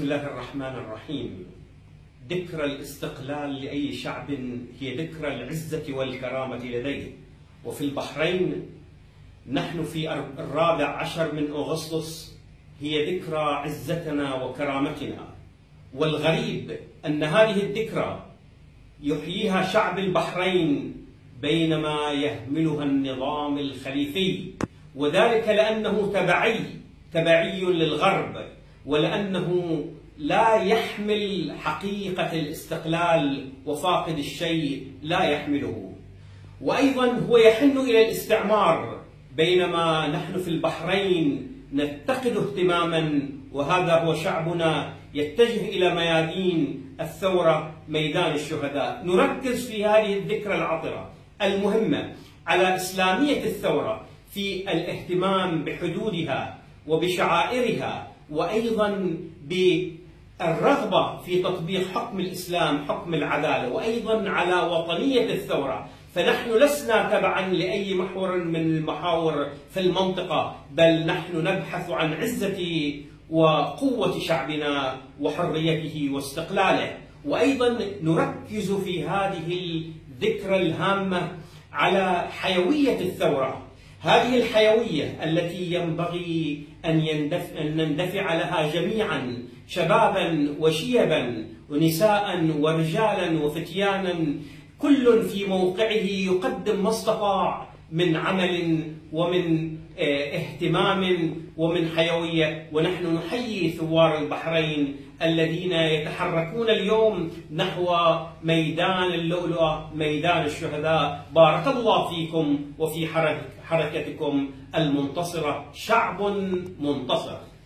بسم الله الرحمن الرحيم. ذكرى الاستقلال لأي شعب هي ذكرى العزة والكرامة لديه، وفي البحرين نحن في 14 من أغسطس هي ذكرى عزتنا وكرامتنا. والغريب أن هذه الذكرى يحييها شعب البحرين بينما يهملها النظام الخليفي، وذلك لأنه تبعي للغرب، ولأنه لا يحمل حقيقة الاستقلال، وفاقد الشيء لا يحمله. وأيضا هو يحن إلى الاستعمار، بينما نحن في البحرين نفتقد اهتماما، وهذا هو شعبنا يتجه إلى ميادين الثورة، ميدان الشهداء. نركز في هذه الذكرى العطرة المهمة على إسلامية الثورة في الاهتمام بحدودها وبشعائرها، وأيضا بالرغبة في تطبيق حكم الإسلام، حكم العدالة، وأيضا على وطنية الثورة. فنحن لسنا تبعا لأي محور من المحاور في المنطقة، بل نحن نبحث عن عزة وقوة شعبنا وحريته واستقلاله. وأيضا نركز في هذه الذكرى الهامة على حيوية الثورة، هذه الحيوية التي ينبغي أن نندفع لها جميعا، شبابا وشيبا ونساء ورجالا وفتيانا، كل في موقعه يقدم ما استطاع من عمل ومن اهتمام ومن حيوية. ونحن نحيي ثوار البحرين الذين يتحركون اليوم نحو ميدان اللؤلؤة، ميدان الشهداء. بارك الله فيكم وفي حركتكم المنتصرة. شعب منتصر.